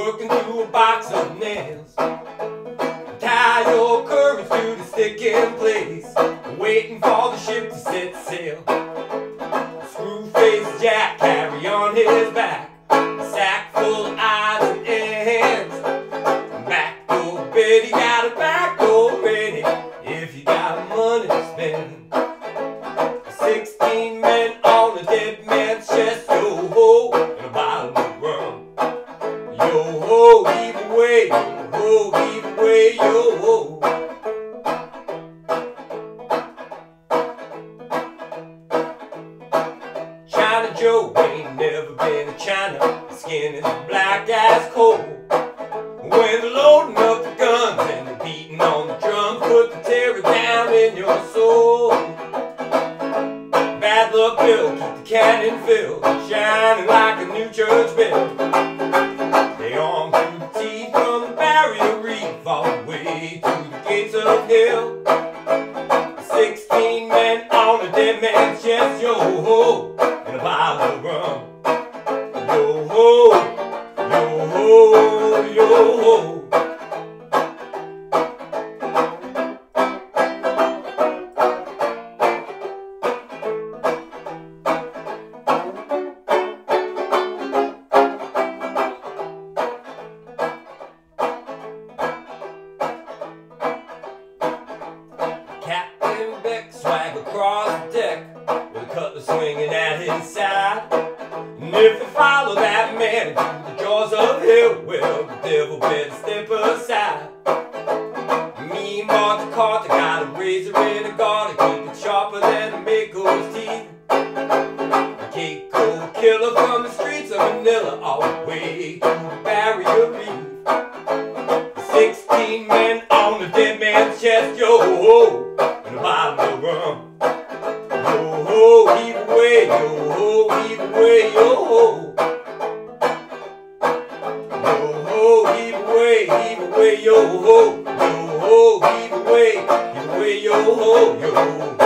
working through a box of nails. Tie your courage to the stick in place, waiting for the ship to set sail. Screw-faced Jack carry on his back a sack full of odds and ends. Backdoor Betty got a back door ready if you got money to spend. 16 men on a dead man's chest, yo ho, and a bottle of rum. Yo ho, heave away, yo ho, heave away, yo ho. China Joe ain't never been to China. His skin is black as coal. When they're loading up the guns and they're beating on the drums, put the terror down in your soul. Bad luck Bill, keep the cannon filled, shining like a new church bell. They armed to the teeth from the barrier reef, all the way to the gates of hell. 16 men on a dead man's chest, yo ho, and a bottle of rum. Yo ho, yo ho, yo ho. Tembeck swag across the deck with a cutlass swinging at his side. And if you follow that man into the jaws of hell, well, the devil better step aside. Me and Martha Carter got a razor in a garter, keep it sharper than a Mako's teeth. A Keiko killer from the streets of Manila, all the way to the barrier reef. 16 men on the dead man's chest, yo ho, and a bottle of rum. Yo ho, heave away, yo ho, heave away, yo ho. Yo ho, heave away, yo ho. Yo ho, heave away, yo ho, yo.